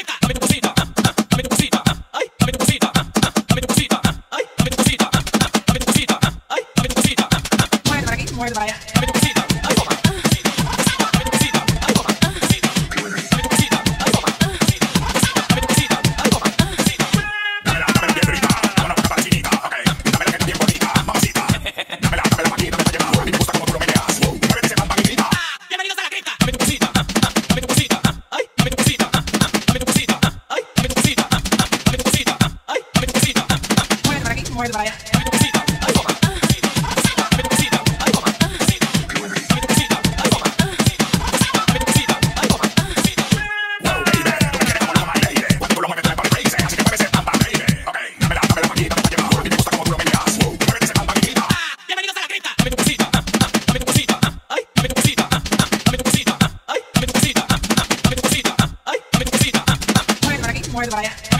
cresta. Dame tu cosita, dame tu cosita, ay, dame tu cosita, dame tu cosita, ay, dame tu cosita, dame tu cosita, ay, dame tu cosita. Muerde para aquí, muerde para allá. Dame tu cosita, ay, toma. Dame tu cosita, ay, toma. Dame tu cosita, ay, toma. Dame tu cosita, ay, toma. Dámela bien frita, con una boca para chinita, ok. Dámela que está bien bonita, mamacita. Dámela pa' aquí, dámela pa' allá. A mí me gusta como tú lo meneas. Muévete ese pampa y grita. Bienvenidos a la cresta. Dame tu cosita, dame tu cosita, ay, dame tu cosita, dame tu cosita, ay, dame tu cosita, dame tu cosita, ay, dame tu cosita. Muerde para aquí, muerde para allá. Dame tu cosita, ay, toma. Dame tu cosita, ay, toma. Dame tu cosita, ay, toma. Dame tu cosita, ay, toma. Wow, baby, tú me quieres como loca, my lady. Cuando tú lo mueves, tú eres para crazy. Así que mueve ese pampa, baby. Ok, dámela pa' aquí, dámela pa' allá. A mí me gusta como tú lo meneas. Muévete ese pampa y grita. Bienvenidos a la cresta. Dame tu cosita, dame tu cosita, ay, dame tu cosita, dame tu cosita, ay, dame tu cosita, dame tu cosita, ay, dame tu cosita. Muerde para aquí, muerde para allá.